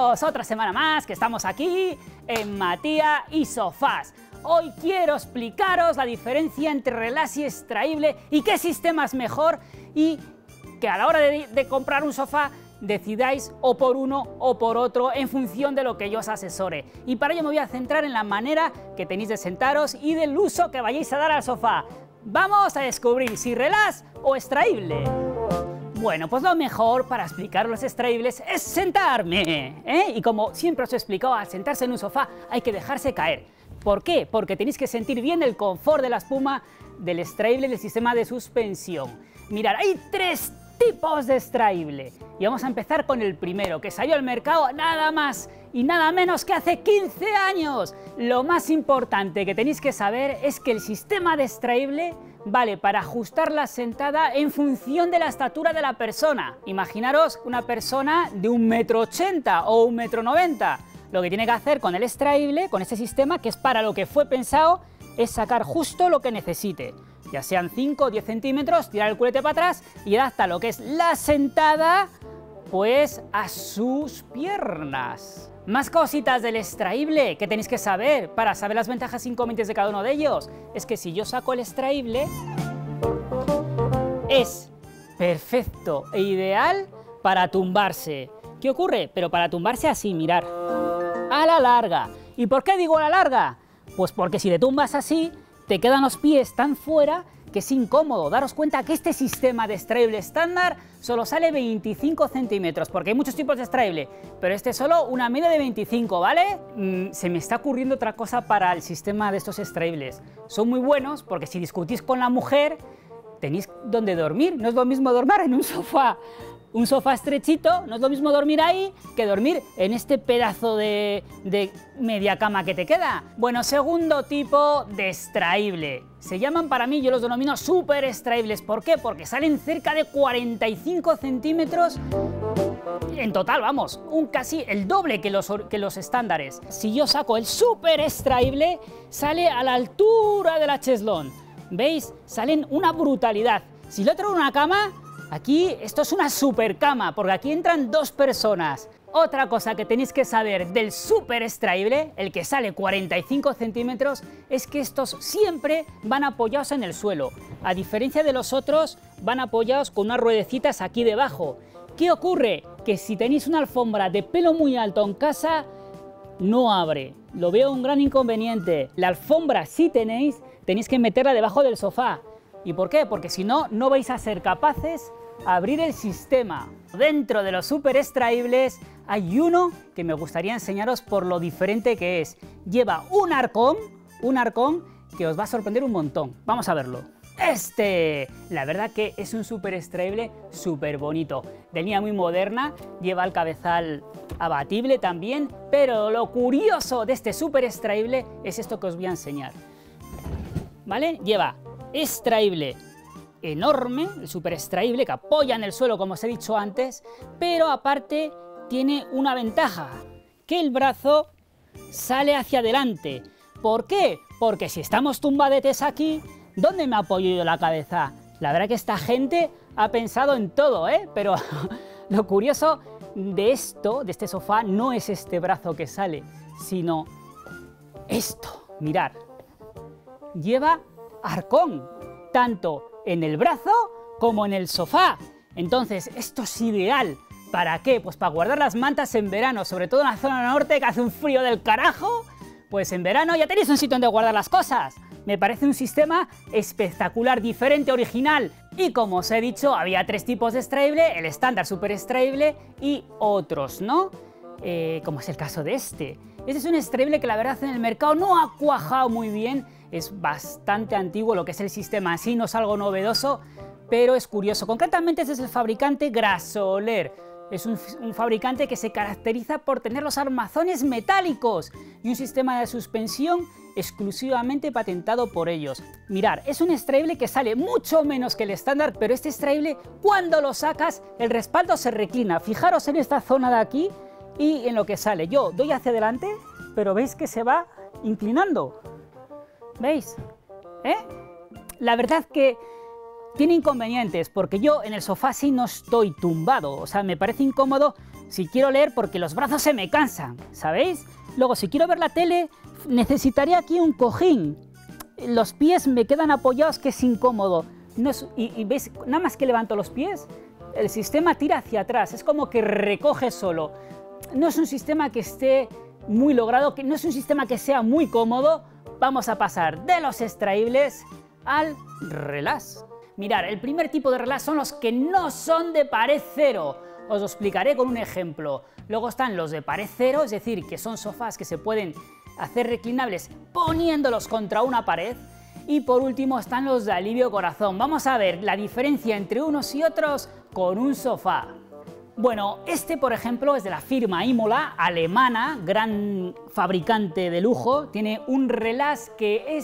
Bienvenidos otra semana más que estamos aquí en Matías y Sofás. Hoy quiero explicaros la diferencia entre relax y extraíble y qué sistema es mejor, y que a la hora de comprar un sofá decidáis o por uno o por otro en función de lo que yo os asesore. Y para ello me voy a centrar en la manera que tenéis de sentaros y del uso que vayáis a dar al sofá. Vamos a descubrir si relax o extraíble. Bueno, pues lo mejor para explicar los extraíbles es sentarme, Y como siempre os he explicado, al sentarse en un sofá hay que dejarse caer. ¿Por qué? Porque tenéis que sentir bien el confort de la espuma del extraíble del sistema de suspensión. Mirad, hay tres tipos de extraíble. Y vamos a empezar con el primero, que salió al mercado nada más y nada menos que hace 15 años. Lo más importante que tenéis que saber es que el sistema de extraíble vale para ajustar la sentada en función de la estatura de la persona. Imaginaros una persona de 1,80 m o 1,90 m. Lo que tiene que hacer con el extraíble, con este sistema, que es para lo que fue pensado, es sacar justo lo que necesite. Ya sean 5 o 10 centímetros, tirar el culete para atrás y adapta lo que es la sentada pues a sus piernas. Más cositas del extraíble que tenéis que saber para saber las ventajas e inconvenientes de cada uno de ellos. Es que si yo saco el extraíble, es perfecto e ideal para tumbarse. ¿Qué ocurre? Pero para tumbarse así, mirar, a la larga. ¿Y por qué digo a la larga? Pues porque si te tumbas así, te quedan los pies tan fuera que es incómodo. Daros cuenta que este sistema de extraíble estándar solo sale 25 centímetros, porque hay muchos tipos de extraíble, pero este es solo una media de 25, ¿vale? Se me está ocurriendo otra cosa para el sistema de estos extraíbles. Son muy buenos porque si discutís con la mujer, tenéis donde dormir. No es lo mismo dormir en un sofá. Un sofá estrechito, no es lo mismo dormir ahí que dormir en este pedazo de media cama que te queda. Bueno, segundo tipo de extraíble. Se llaman, para mí, yo los denomino super extraíbles. ¿Por qué? Porque salen cerca de 45 centímetros en total, vamos, casi el doble que los estándares. Si yo saco el super extraíble, sale a la altura de la cheslón. ¿Veis? Salen una brutalidad. Si lo traigo en una cama, aquí esto es una super cama, porque aquí entran dos personas. Otra cosa que tenéis que saber del super extraíble, el que sale 45 centímetros, es que estos siempre van apoyados en el suelo. A diferencia de los otros, van apoyados con unas ruedecitas aquí debajo. ¿Qué ocurre? Que si tenéis una alfombra de pelo muy alto en casa, no abre. Lo veo un gran inconveniente. La alfombra, si tenéis que meterla debajo del sofá. ¿Y por qué? Porque si no, no vais a ser capaces de abrir el sistema. Dentro de los super extraíbles hay uno que me gustaría enseñaros por lo diferente que es. Lleva un arcón que os va a sorprender un montón. Vamos a verlo. La verdad que es un super extraíble súper bonito. De línea muy moderna, lleva el cabezal abatible también, pero lo curioso de este super extraíble es esto que os voy a enseñar. ¿Vale? Lleva extraíble enorme, el super extraíble que apoya en el suelo, como os he dicho antes, pero aparte tiene una ventaja, que el brazo sale hacia adelante. ¿Por qué? Porque si estamos tumbadetes aquí, ¿dónde me apoyo yo la cabeza? La verdad que esta gente ha pensado en todo, pero lo curioso de este sofá, no es este brazo que sale, sino esto. Mirad, lleva arcón, tanto en el brazo como en el sofá. Entonces, esto es ideal. ¿Para qué? Pues para guardar las mantas en verano, sobre todo en la zona norte que hace un frío del carajo. Pues en verano ya tenéis un sitio donde guardar las cosas. Me parece un sistema espectacular, diferente, original. Y como os he dicho, había tres tipos de extraíble, el estándar, super extraíble y otros, ¿no? Como es el caso de este. Este es un extraíble que la verdad en el mercado no ha cuajado muy bien. Es bastante antiguo lo que es el sistema así, no es algo novedoso, pero es curioso. Concretamente este es el fabricante Grasoler. Es un fabricante que se caracteriza por tener los armazones metálicos y un sistema de suspensión exclusivamente patentado por ellos. Mirad, es un extraíble que sale mucho menos que el estándar, pero este extraíble, cuando lo sacas, el respaldo se reclina. Fijaros en esta zona de aquí y en lo que sale. Yo doy hacia adelante, pero veis que se va inclinando. ¿Veis? La verdad que tiene inconvenientes, porque yo en el sofá sí no estoy tumbado, o sea, me parece incómodo si quiero leer porque los brazos se me cansan, ¿sabéis? Luego, si quiero ver la tele, necesitaría aquí un cojín. Los pies me quedan apoyados, que es incómodo. No es, y veis, nada más que levanto los pies, el sistema tira hacia atrás, es como que recoge solo. No es un sistema que esté muy logrado, que no es un sistema que sea muy cómodo. Vamos a pasar de los extraíbles al relax. Mirad, el primer tipo de relax son los que no son de pared cero. Os lo explicaré con un ejemplo. Luego están los de pared cero, es decir, que son sofás que se pueden hacer reclinables poniéndolos contra una pared. Y por último están los de alivio corazón. Vamos a ver la diferencia entre unos y otros con un sofá. Bueno, este por ejemplo es de la firma Imola, alemana, gran fabricante de lujo. Tiene un relax que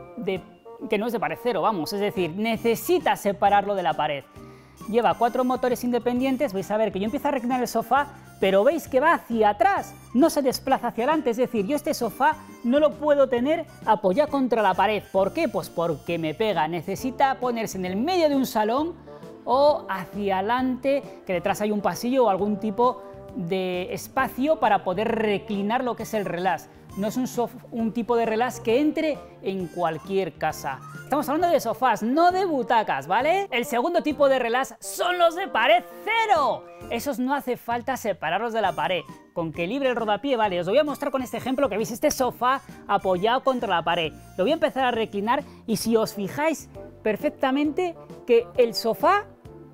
no es de pared cero, vamos, es decir, necesita separarlo de la pared. Lleva 4 motores independientes, vais a ver que yo empiezo a reclinar el sofá, pero veis que va hacia atrás, no se desplaza hacia adelante, es decir, yo este sofá no lo puedo tener apoyado contra la pared. ¿Por qué? Pues porque me pega, necesita ponerse en el medio de un salón o hacia adelante, que detrás hay un pasillo o algún tipo de espacio para poder reclinar lo que es el relax. No es un tipo de relax que entre en cualquier casa. Estamos hablando de sofás, no de butacas, ¿vale? El segundo tipo de relax son los de pared cero. Esos no hace falta separarlos de la pared. Con que libre el rodapié, vale. Os lo voy a mostrar con este ejemplo que veis este sofá apoyado contra la pared. Lo voy a empezar a reclinar y si os fijáis perfectamente que el sofá,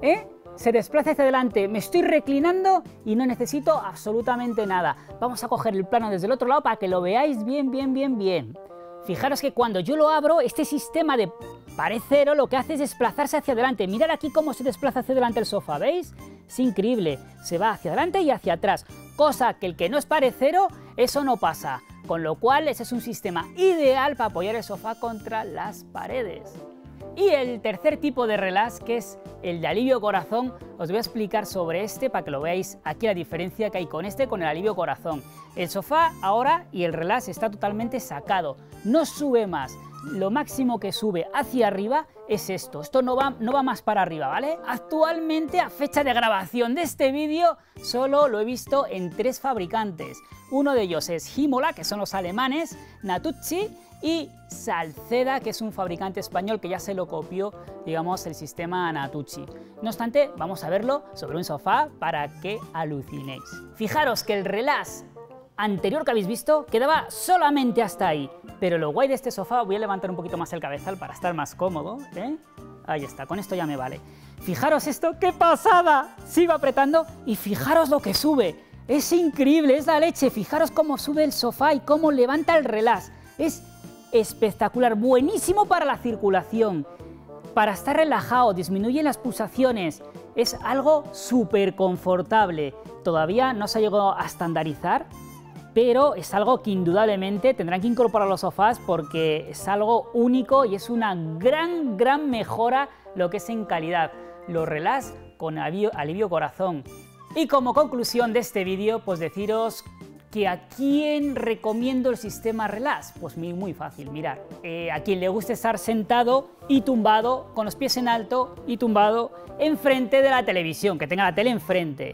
se desplaza hacia adelante, me estoy reclinando y no necesito absolutamente nada. Vamos a coger el plano desde el otro lado para que lo veáis bien, bien, bien, bien. Fijaros que cuando yo lo abro, este sistema de pared cero lo que hace es desplazarse hacia adelante. Mirad aquí cómo se desplaza hacia adelante el sofá, ¿veis? Es increíble, se va hacia adelante y hacia atrás, cosa que el que no es pared cero, eso no pasa. Con lo cual, ese es un sistema ideal para apoyar el sofá contra las paredes. Y el tercer tipo de relax, que es el de alivio corazón, os voy a explicar sobre este para que lo veáis aquí la diferencia que hay con este, con el alivio corazón. El sofá ahora y el relax está totalmente sacado, no sube más. Lo máximo que sube hacia arriba es esto no va más para arriba, ¿vale? Actualmente, a fecha de grabación de este vídeo, solo lo he visto en 3 fabricantes. Uno de ellos es Imola, que son los alemanes, Natuzzi y Salceda, que es un fabricante español que ya se lo copió, digamos, el sistema Natuzzi. No obstante, vamos a verlo sobre un sofá para que alucinéis. Fijaros que el relax anterior que habéis visto quedaba solamente hasta ahí, pero lo guay de este sofá, voy a levantar un poquito más el cabezal para estar más cómodo, ahí está, con esto ya me vale. Fijaros esto, ¡qué pasada! Sigo apretando y fijaros lo que sube, es increíble, es la leche. Fijaros cómo sube el sofá y cómo levanta el relax, es espectacular, buenísimo para la circulación, para estar relajado, disminuye las pulsaciones, es algo súper confortable. Todavía no se ha llegado a estandarizar, pero es algo que indudablemente tendrán que incorporar los sofás porque es algo único y es una gran mejora lo que es en calidad. Los relax con alivio corazón. Y como conclusión de este vídeo, pues deciros que a quién recomiendo el sistema relax. Pues muy fácil, mirad. A quien le guste estar sentado y tumbado, con los pies en alto y tumbado enfrente de la televisión, que tenga la tele enfrente.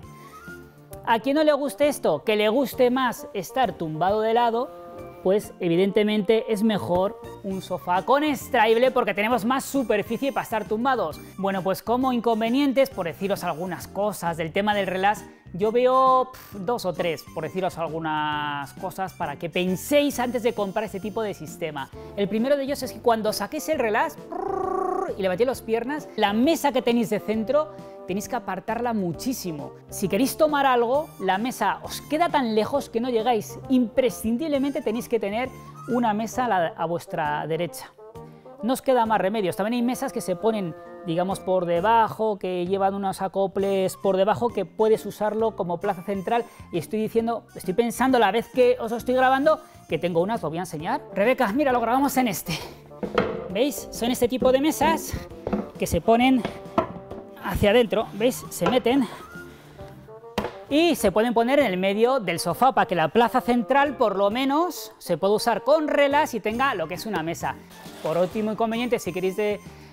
A quien no le guste esto, que le guste más estar tumbado de lado, pues evidentemente es mejor un sofá con extraíble porque tenemos más superficie para estar tumbados. Bueno, pues como inconvenientes, por deciros algunas cosas del tema del relax, yo veo 2 o 3, por deciros algunas cosas para que penséis antes de comprar este tipo de sistema. El primero de ellos es que cuando saquéis el relax y levantéis las piernas, la mesa que tenéis de centro tenéis que apartarla muchísimo. Si queréis tomar algo, la mesa os queda tan lejos que no llegáis. Imprescindiblemente tenéis que tener una mesa a vuestra derecha. No os queda más remedios. También hay mesas que se ponen, digamos, por debajo, que llevan unos acoples por debajo que puedes usarlo como plaza central. Y estoy pensando la vez que os lo estoy grabando, que tengo unas, lo voy a enseñar. Rebeca, mira, lo grabamos en este. ¿Veis? Son este tipo de mesas que se ponen hacia adentro, ¿veis? Se meten y se pueden poner en el medio del sofá para que la plaza central por lo menos se pueda usar con relax y tenga lo que es una mesa. Por último inconveniente, si queréis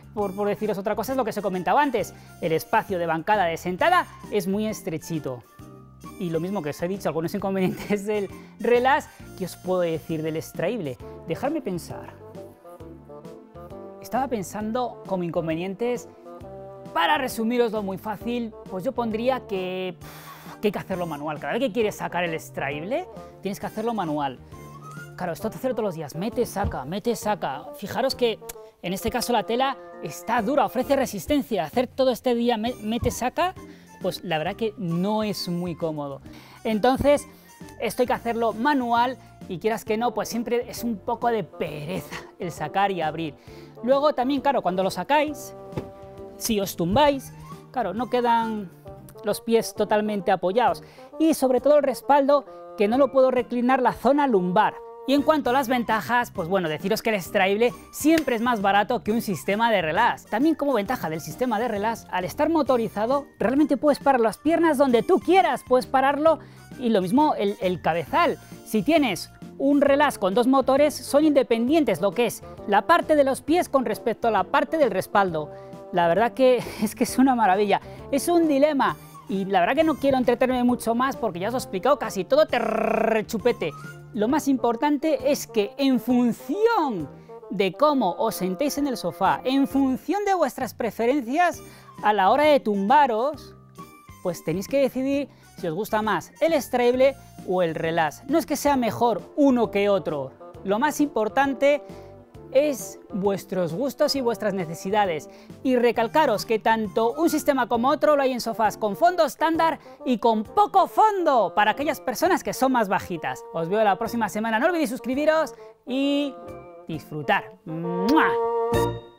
por deciros otra cosa, es lo que os he comentado antes. El espacio de bancada de sentada es muy estrechito. Y lo mismo que os he dicho, algunos inconvenientes del relax, ¿qué os puedo decir del extraíble? Dejadme pensar. Estaba pensando como inconvenientes, para resumiroslo muy fácil, pues yo pondría que hay que hacerlo manual. Cada vez que quieres sacar el extraíble, tienes que hacerlo manual. Claro, esto te hacerlo todos los días, mete, saca, mete, saca. Fijaros que en este caso la tela está dura, ofrece resistencia. Hacer todo este día mete, saca, pues la verdad que no es muy cómodo. Entonces, esto hay que hacerlo manual y quieras que no, pues siempre es un poco de pereza el sacar y abrir. Luego también, claro, cuando lo sacáis, si os tumbáis, claro, no quedan los pies totalmente apoyados. Y sobre todo el respaldo, que no lo puedo reclinar la zona lumbar. Y en cuanto a las ventajas, pues bueno, deciros que el extraíble siempre es más barato que un sistema de relax. También como ventaja del sistema de relax, al estar motorizado, realmente puedes parar las piernas donde tú quieras, puedes pararlo, y lo mismo el cabezal. Si tienes un relax con dos motores, son independientes, lo que es la parte de los pies con respecto a la parte del respaldo. La verdad que es una maravilla, es un dilema. Y la verdad que no quiero entretenerme mucho más porque ya os he explicado casi todo chupete. Lo más importante es que en función de cómo os sentéis en el sofá, en función de vuestras preferencias a la hora de tumbaros, pues tenéis que decidir si os gusta más el extraíble o el relax. No es que sea mejor uno que otro, lo más importante es vuestros gustos y vuestras necesidades. Y recalcaros que tanto un sistema como otro lo hay en sofás con fondo estándar y con poco fondo para aquellas personas que son más bajitas. Os veo la próxima semana, no olvidéis suscribiros y disfrutar. ¡Mua!